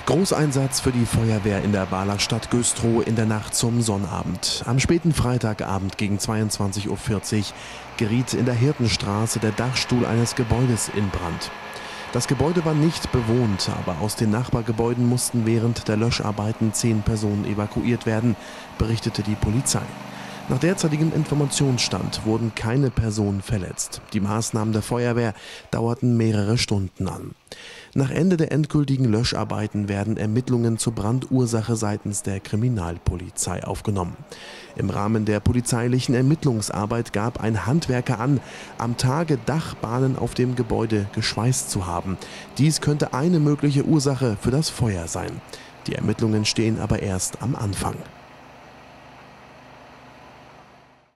Großeinsatz für die Feuerwehr in der Ballaststadt Güstrow in der Nacht zum Sonnabend. Am späten Freitagabend gegen 22:40 Uhr geriet in der Hirtenstraße der Dachstuhl eines Gebäudes in Brand. Das Gebäude war nicht bewohnt, aber aus den Nachbargebäuden mussten während der Löscharbeiten 10 Personen evakuiert werden, berichtete die Polizei. Nach derzeitigem Informationsstand wurden keine Personen verletzt. Die Maßnahmen der Feuerwehr dauerten mehrere Stunden an. Nach Ende der endgültigen Löscharbeiten werden Ermittlungen zur Brandursache seitens der Kriminalpolizei aufgenommen. Im Rahmen der polizeilichen Ermittlungsarbeit gab ein Handwerker an, am Tage Dachbahnen auf dem Gebäude geschweißt zu haben. Dies könnte eine mögliche Ursache für das Feuer sein. Die Ermittlungen stehen aber erst am Anfang.